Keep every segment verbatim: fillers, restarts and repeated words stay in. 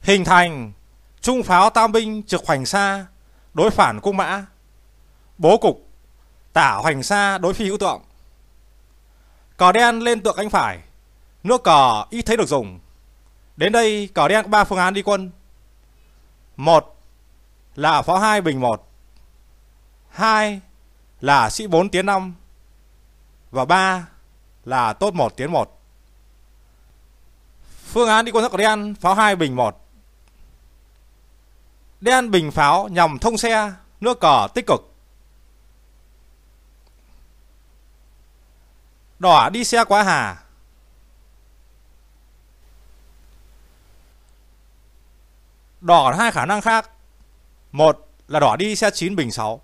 Hình thành trung pháo tam binh trực hoành xa đối phản cung mã. Bố cục tả hoành xa đối phi hữu tượng. Cờ đen lên tượng cánh phải, nước cờ ít thấy được dùng. Đến đây cờ đen có ba phương án đi quân. Một là pháo hai bình một, hai là sĩ bốn tiến năm, và ba là tốt một tiến một. Phương án đi quân cờ đen pháo hai bình một. Đen bình pháo nhằm thông xe, nước cờ tích cực. Đỏ đi xe quá hà. Đỏ còn hai khả năng khác. Một là đỏ đi xe chín bình sáu.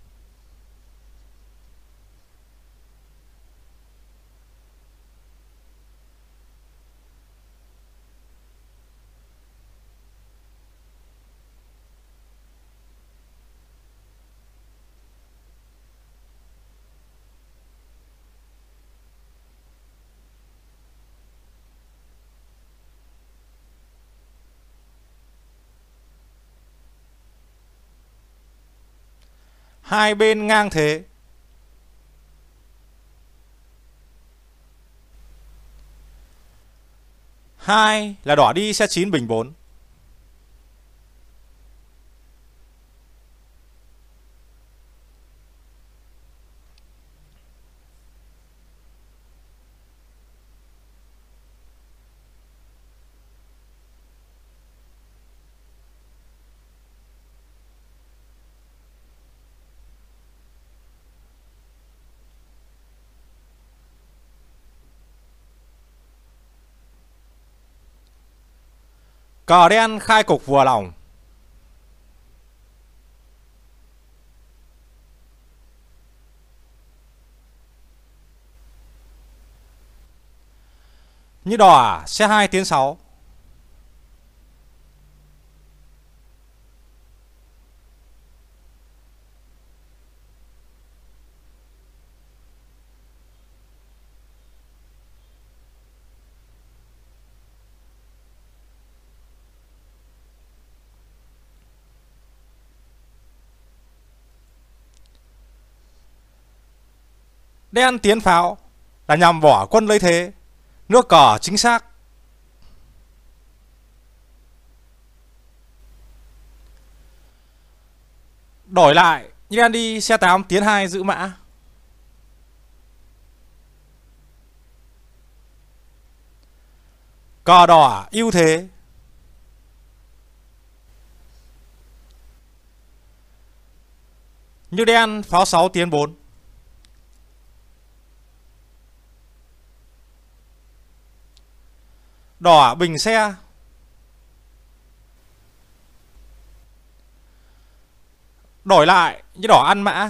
Hai bên ngang thế. Hai là đỏ đi xe chín bình bốn. Cờ đen khai cục vừa lòng. Như đỏ xe hai tiến sáu. Đen tiến pháo là nhằm bỏ quân lấy thế, nước cờ chính xác. Đổi lại, như đen đi xe tám tiến hai giữ mã. Cờ đỏ ưu thế. Như đen pháo sáu tiến bốn. Đỏ bình xe. Đổi lại, như đỏ ăn mã.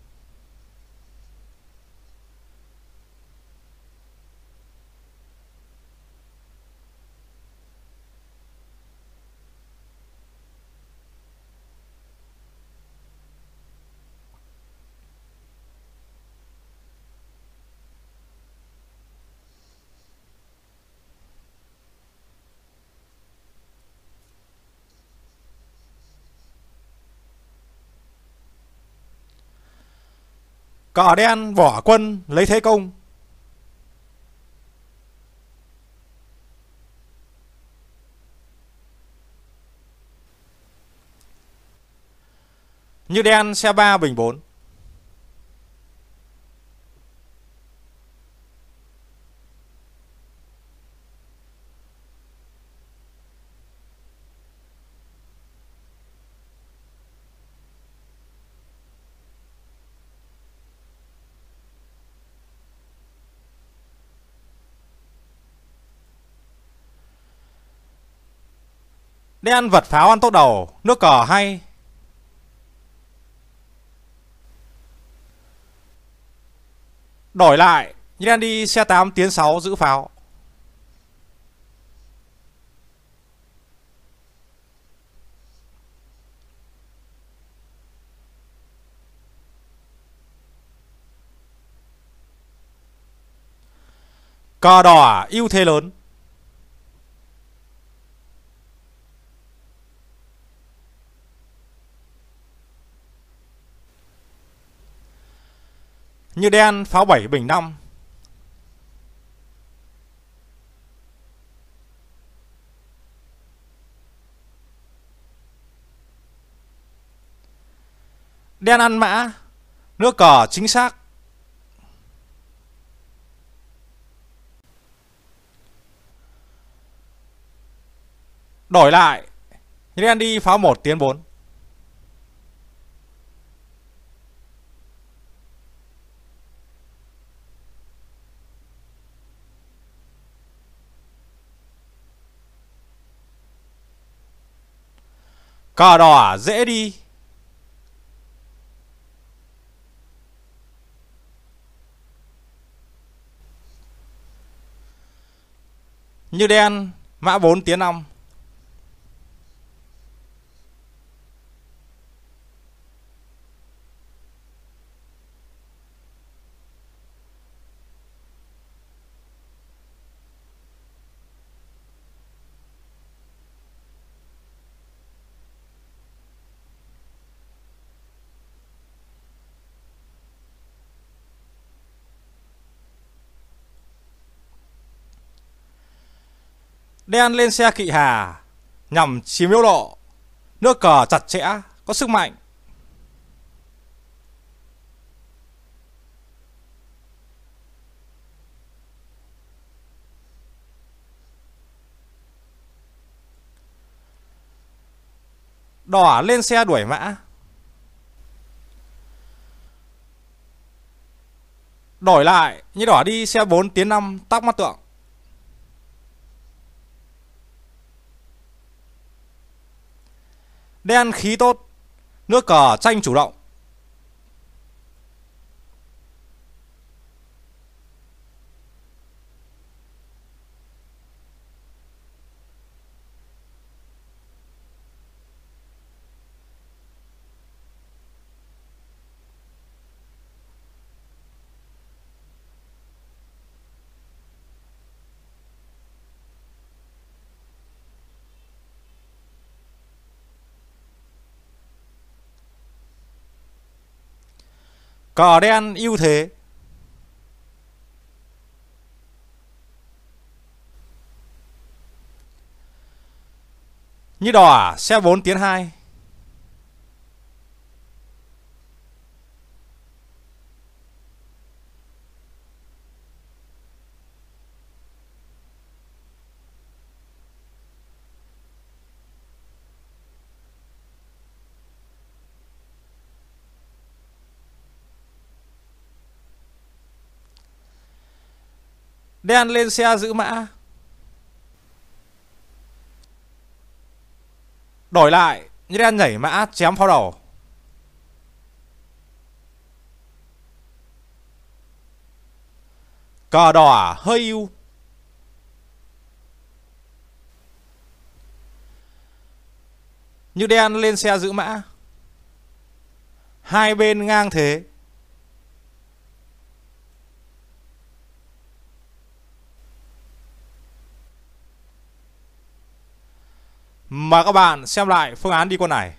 Cờ đen bỏ quân lấy thế công. Như đen xe ba bình bốn. Đen vật pháo ăn tốt đầu, nước cờ hay. Đổi lại, như đen đi xe tám tiến sáu giữ pháo. Cờ đỏ ưu thế lớn. Như đen pháo bảy bình năm. Đen ăn mã, nước cờ chính xác. Đổi lại, đen đi pháo một tiến bốn. Cờ đỏ dễ đi. Như đen mã bốn tiến năm. Đen lên xe kỵ hà nhằm chiếm yếu độ. Nước cờ chặt chẽ, có sức mạnh. Đỏ lên xe đuổi mã. Đổi lại, như đỏ đi xe bốn tiến năm tắc mắt tượng. Đen khí tốt, nước cờ tranh chủ động. Cờ đen ưu thế. Như đỏ xe bốn tiến hai. Đen lên xe giữ mã. Đổi lại, như đen nhảy mã chém pháo đầu. Cờ đỏ hơi ưu. Như đen lên xe giữ mã. Hai bên ngang thế. Mời các bạn xem lại phương án đi con này.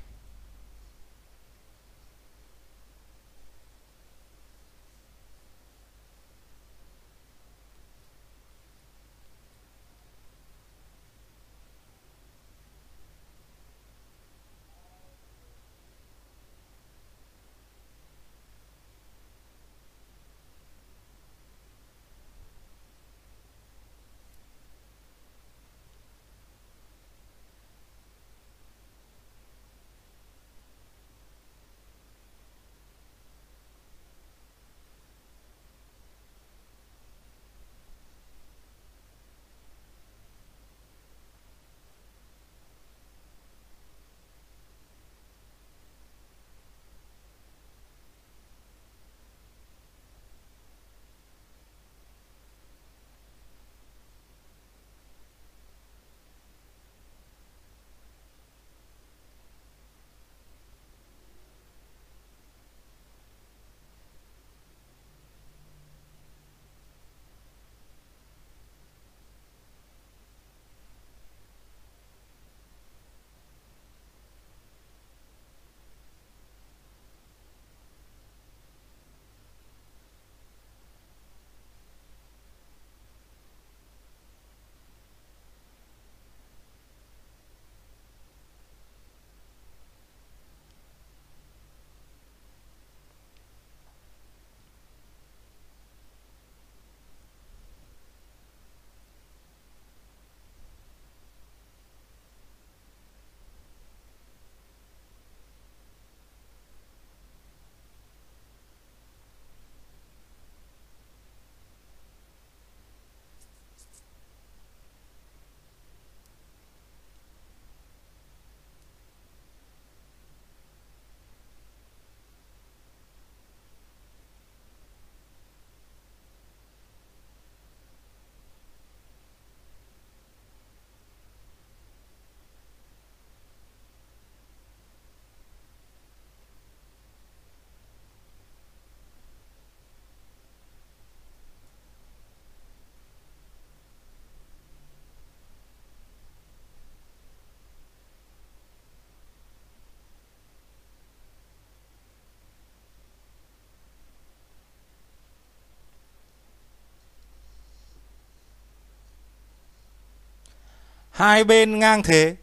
Hai bên ngang thế.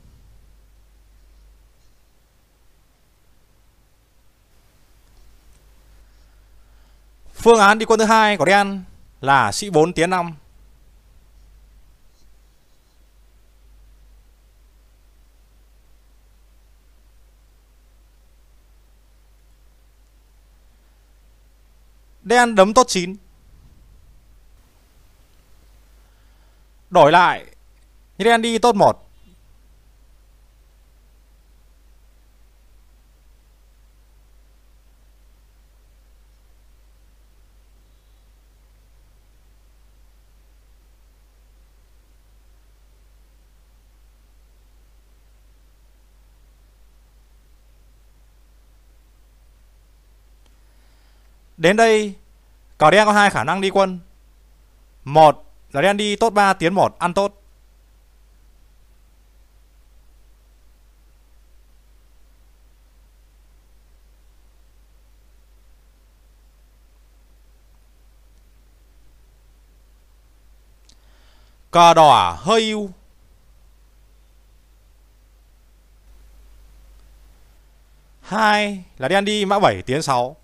Phương án đi quân thứ hai của đen là sĩ bốn tiến năm. Đen đấm tốt chín. Đổi lại, đen đi tốt một. Đến đây, cờ đen có hai khả năng đi quân. Một là đen đi tốt ba tiến một ăn tốt. Cờ đỏ hơi ưu. Hai là đen đi mã bảy tiến sáu.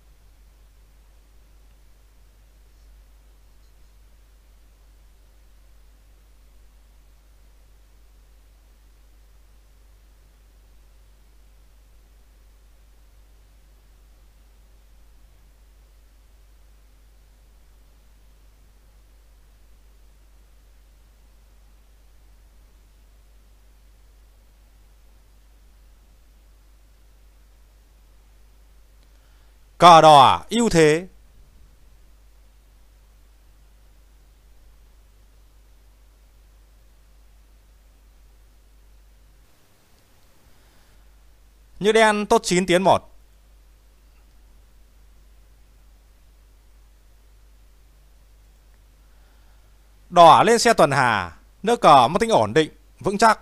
Cờ đỏ ưu thế. Như đen tốt chín tiến một. Đỏ lên xe tuần hà, nước cờ mất tính ổn định, vững chắc.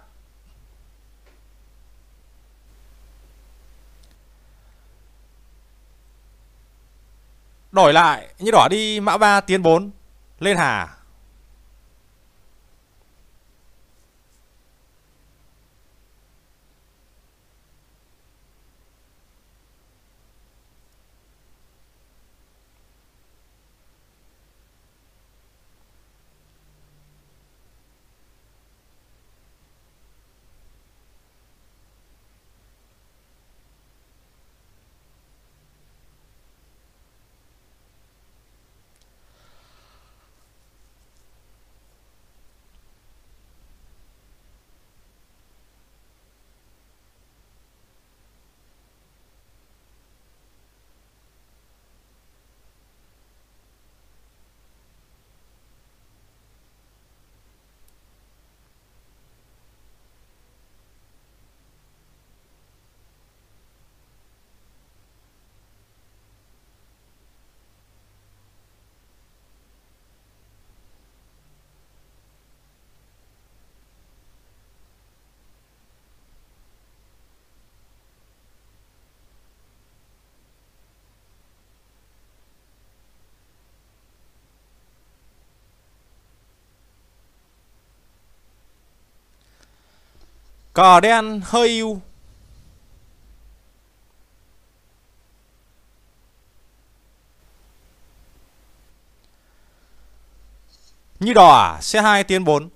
Đổi lại, như đỏ đi mã ba tiến bốn, lên hà. Cờ đen hơi ưu. Như đỏ xe hai tiến bốn.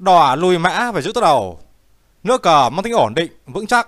Đỏ lùi mã về giữ tốc đầu. Nước cờ mang tính ổn định, vững chắc.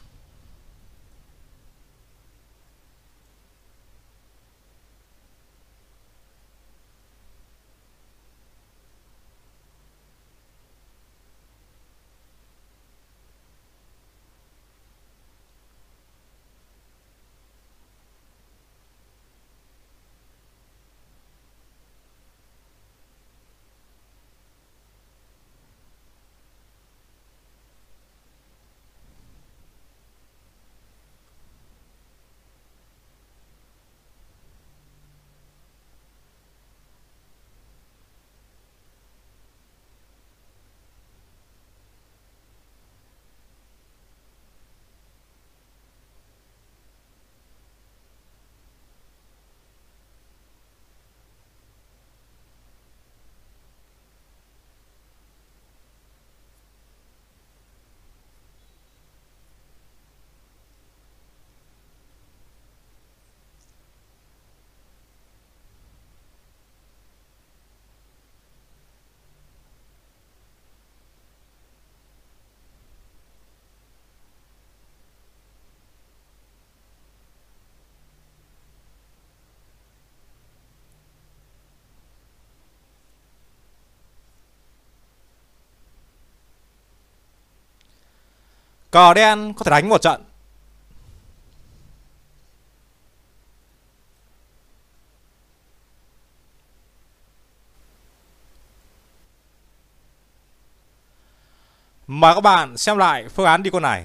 Cờ đen có thể đánh một trận. Mời các bạn xem lại phương án đi con này.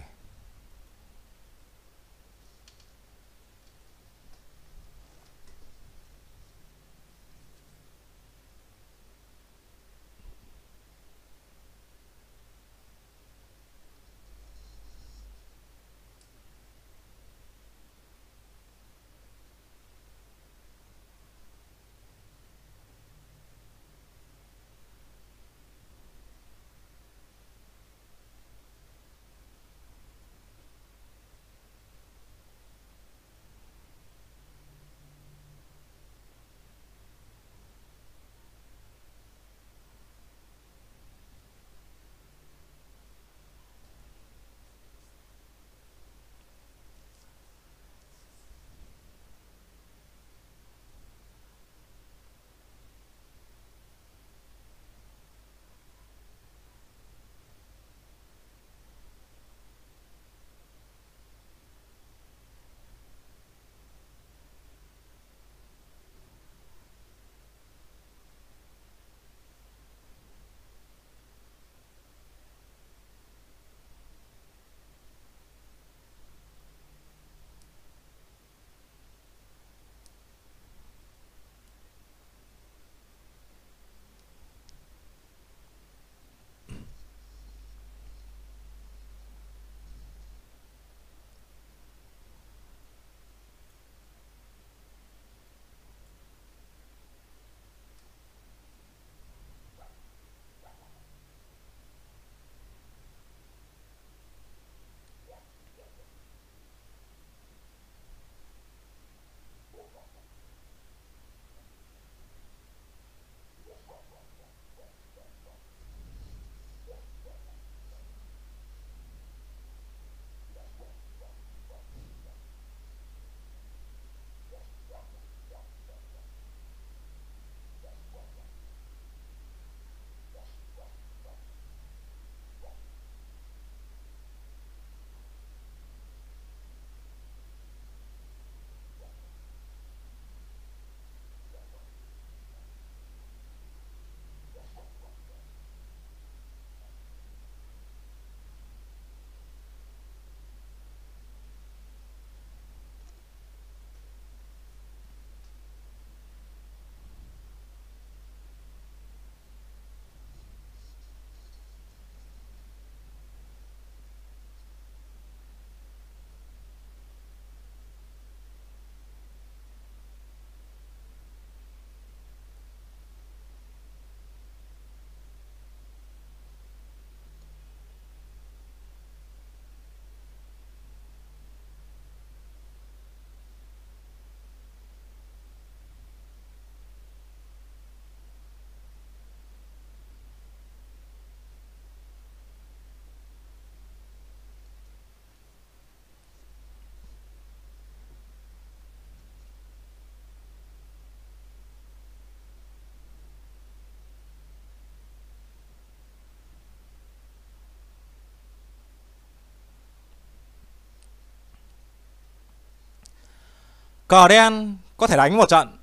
Cờ đen có thể đánh một trận.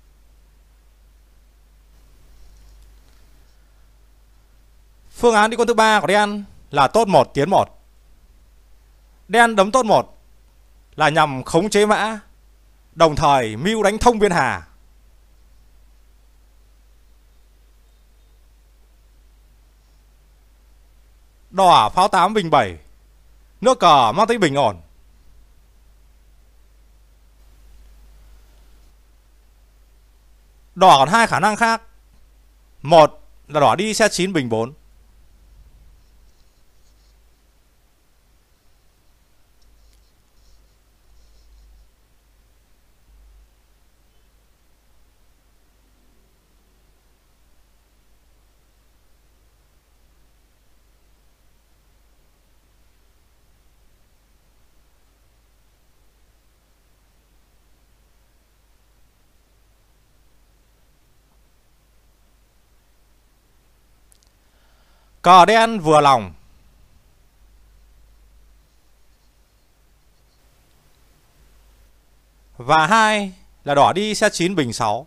Phương án đi quân thứ ba của đen là tốt một tiến một. Đen đấm tốt một là nhằm khống chế mã, đồng thời mưu đánh thông biên hà. Đỏ pháo tám bình bảy, nước cờ mang tính bình ổn. Đỏ còn hai khả năng khác. Một là đỏ đi xe chín bình bốn. Cờ đen vừa lòng. Và hai là đỏ đi xe chín bình sáu.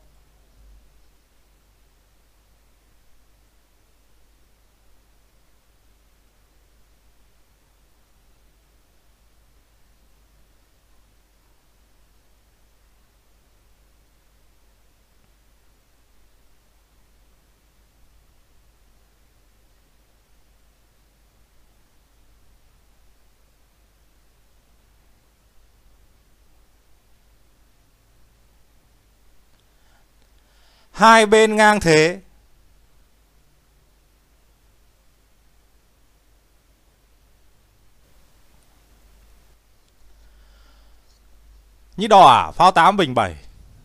Hai bên ngang thế. Như đỏ pháo tám bình bảy.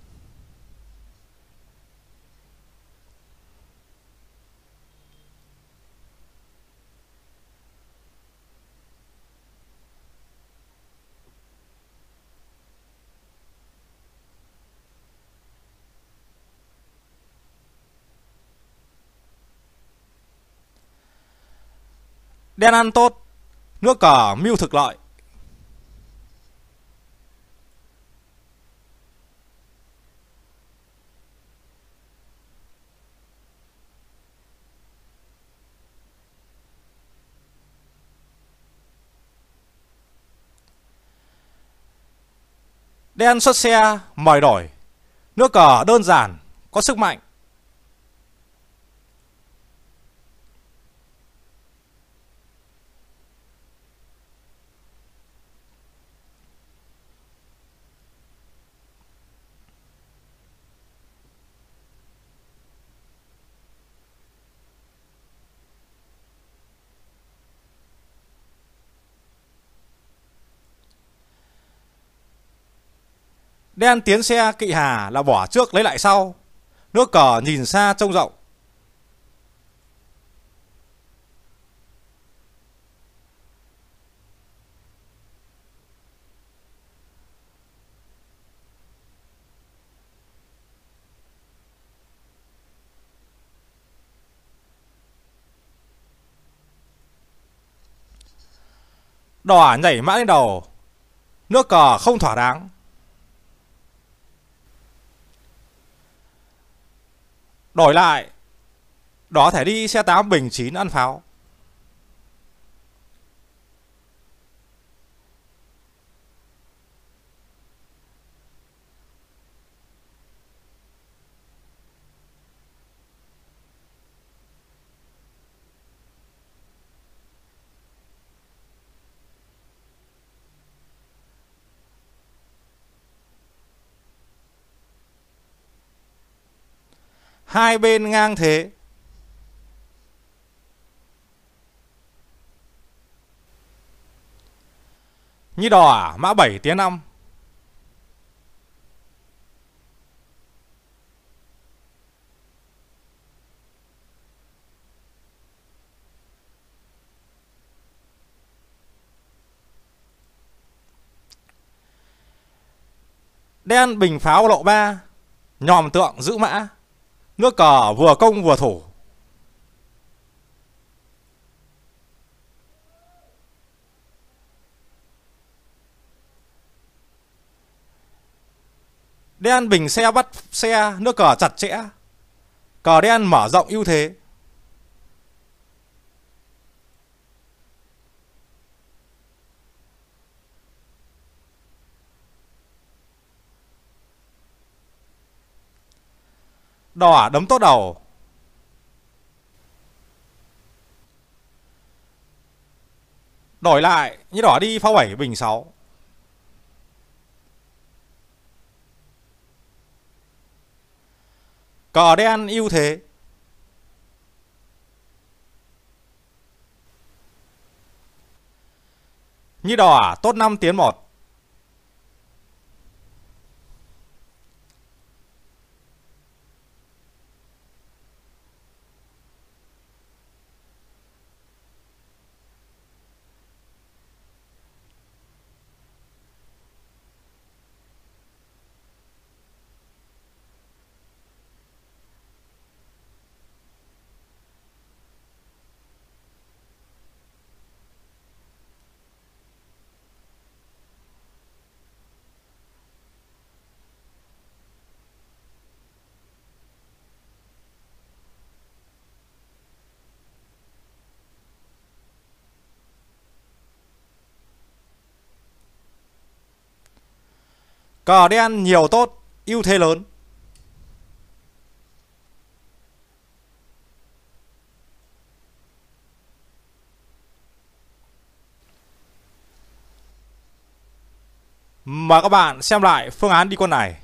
Đen ăn tốt, nước cờ mưu thực lợi. Đen xuất xe mời đổi, nước cờ đơn giản có sức mạnh. Đen tiến xe kỵ hà là bỏ trước lấy lại sau, nước cờ nhìn xa trông rộng. Đỏ nhảy mã lên đầu, nước cờ không thỏa đáng. Đổi lại, đỏ thể đi xe tám bình chín ăn pháo. Hai bên ngang thế. Như đỏ mã bảy tiến năm. Đen bình pháo lộ ba, nhòm tượng giữ mã, nước cờ vừa công vừa thủ. Đen bình xe bắt xe, nước cờ chặt chẽ. Cờ đen mở rộng ưu thế. Đỏ đấm tốt đầu. Đổi lại, như đỏ đi pháo bảy bình sáu. Cờ đen ưu thế. Như đỏ tốt năm tiến một. Cờ đen nhiều tốt, ưu thế lớn. Mời các bạn xem lại phương án đi con này.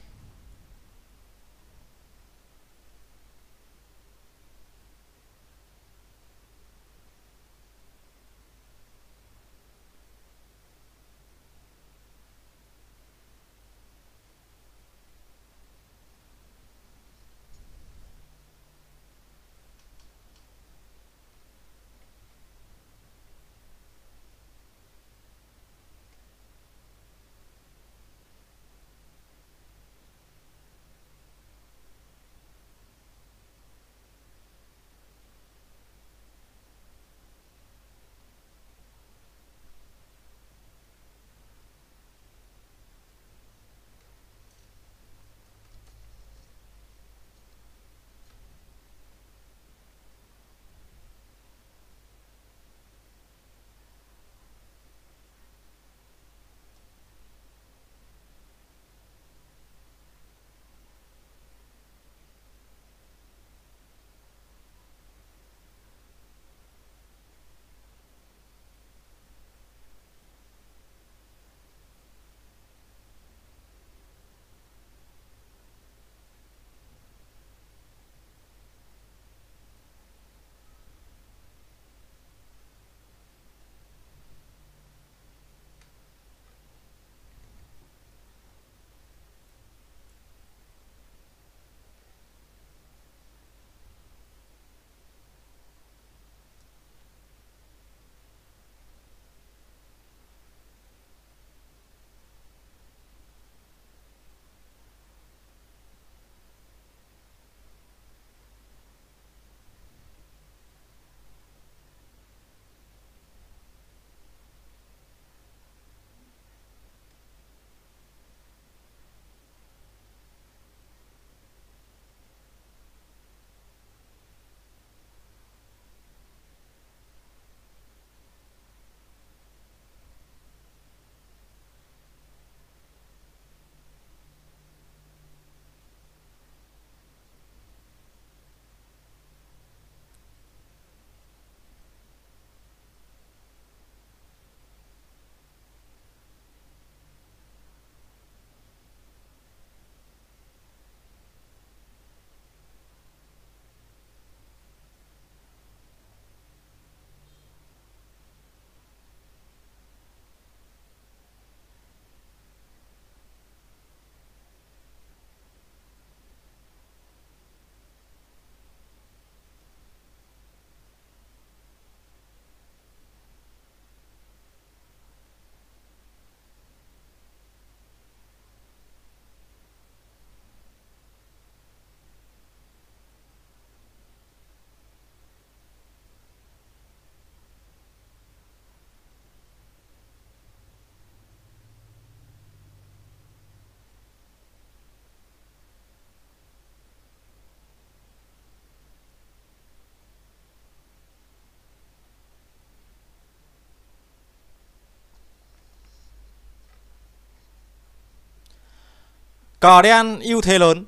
Cờ đen ưu thế lớn.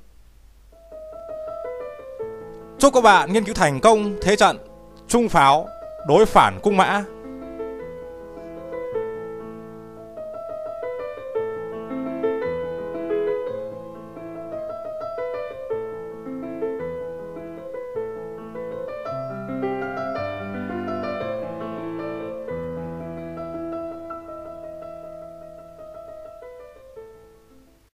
Chúc các bạn nghiên cứu thành công thế trận trung pháo đối phản cung mã.